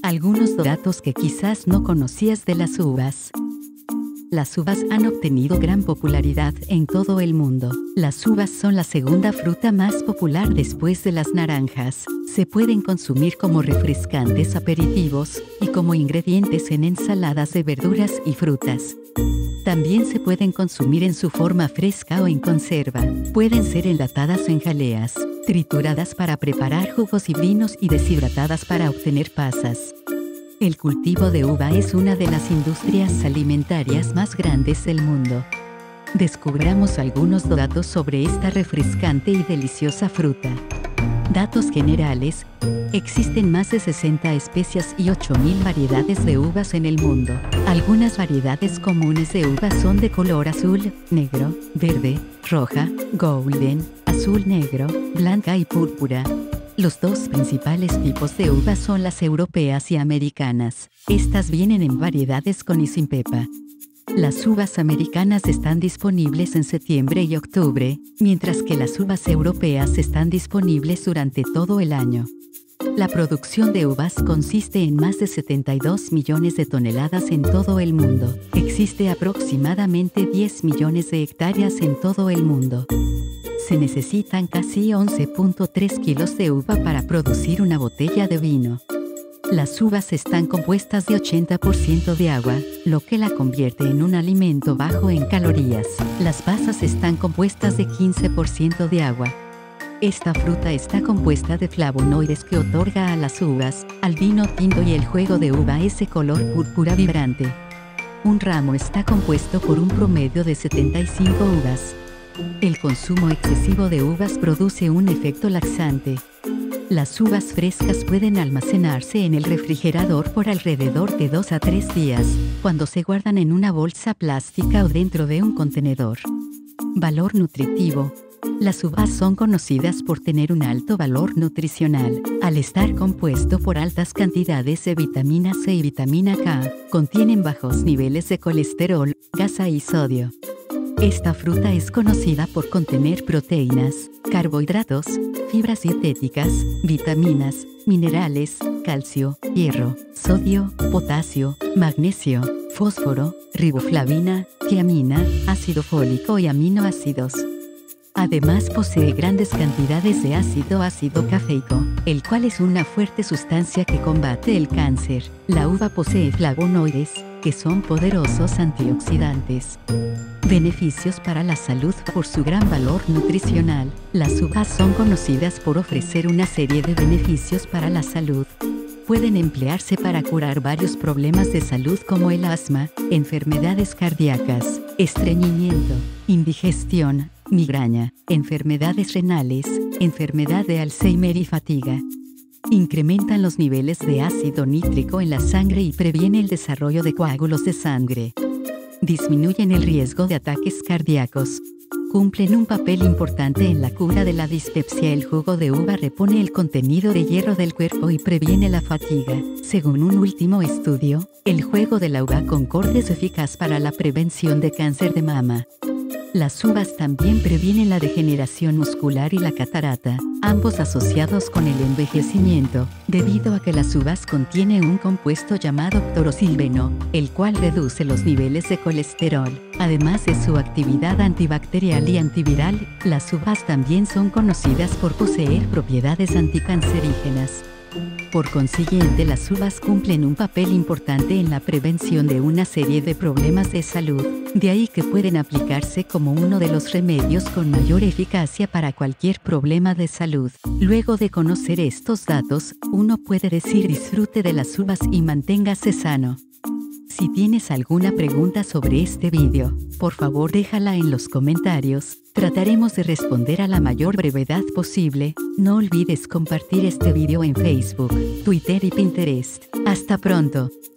Algunos datos que quizás no conocías de las uvas. Las uvas han obtenido gran popularidad en todo el mundo. Las uvas son la segunda fruta más popular después de las naranjas. Se pueden consumir como refrescantes aperitivos y como ingredientes en ensaladas de verduras y frutas. También se pueden consumir en su forma fresca o en conserva. Pueden ser enlatadas en jaleas, trituradas para preparar jugos y vinos y deshidratadas para obtener pasas. El cultivo de uva es una de las industrias alimentarias más grandes del mundo. Descubramos algunos datos sobre esta refrescante y deliciosa fruta. Datos generales. Existen más de 60 especies y 8.000 variedades de uvas en el mundo. Algunas variedades comunes de uvas son de color azul, negro, verde, roja, golden, azul-negro, blanca y púrpura. Los dos principales tipos de uvas son las europeas y americanas. Estas vienen en variedades con y sin pepa. Las uvas americanas están disponibles en septiembre y octubre, mientras que las uvas europeas están disponibles durante todo el año. La producción de uvas consiste en más de 72 millones de toneladas en todo el mundo. Existe aproximadamente 10 millones de hectáreas en todo el mundo. Se necesitan casi 11.3 kilos de uva para producir una botella de vino. Las uvas están compuestas de 80% de agua, lo que la convierte en un alimento bajo en calorías. Las pasas están compuestas de 15% de agua. Esta fruta está compuesta de flavonoides que otorga a las uvas, al vino tinto y el jugo de uva ese color púrpura vibrante. Un ramo está compuesto por un promedio de 75 uvas. El consumo excesivo de uvas produce un efecto laxante. Las uvas frescas pueden almacenarse en el refrigerador por alrededor de 2 a 3 días, cuando se guardan en una bolsa plástica o dentro de un contenedor. Valor nutritivo. Las uvas son conocidas por tener un alto valor nutricional. Al estar compuesto por altas cantidades de vitamina C y vitamina K, contienen bajos niveles de colesterol, grasa y sodio. Esta fruta es conocida por contener proteínas, carbohidratos, fibras dietéticas, vitaminas, minerales, calcio, hierro, sodio, potasio, magnesio, fósforo, riboflavina, tiamina, ácido fólico y aminoácidos. Además posee grandes cantidades de ácido cafeico, el cual es una fuerte sustancia que combate el cáncer. La uva posee flavonoides, que son poderosos antioxidantes. Beneficios para la salud. Por su gran valor nutricional, las uvas son conocidas por ofrecer una serie de beneficios para la salud. Pueden emplearse para curar varios problemas de salud como el asma, enfermedades cardíacas, estreñimiento, indigestión, migraña, enfermedades renales, enfermedad de Alzheimer y fatiga. Incrementan los niveles de ácido nítrico en la sangre y previene el desarrollo de coágulos de sangre. Disminuyen el riesgo de ataques cardíacos. Cumplen un papel importante en la cura de la dispepsia. El jugo de uva repone el contenido de hierro del cuerpo y previene la fatiga. Según un último estudio, el jugo de la uva Concord es eficaz para la prevención de cáncer de mama. Las uvas también previenen la degeneración muscular y la catarata, ambos asociados con el envejecimiento, debido a que las uvas contienen un compuesto llamado clorosilbeno, el cual reduce los niveles de colesterol. Además de su actividad antibacterial y antiviral, las uvas también son conocidas por poseer propiedades anticancerígenas. Por consiguiente, las uvas cumplen un papel importante en la prevención de una serie de problemas de salud, de ahí que pueden aplicarse como uno de los remedios con mayor eficacia para cualquier problema de salud. Luego de conocer estos datos, uno puede decir disfrute de las uvas y manténgase sano. Si tienes alguna pregunta sobre este vídeo, por favor déjala en los comentarios. Trataremos de responder a la mayor brevedad posible. No olvides compartir este vídeo en Facebook, Twitter y Pinterest. Hasta pronto.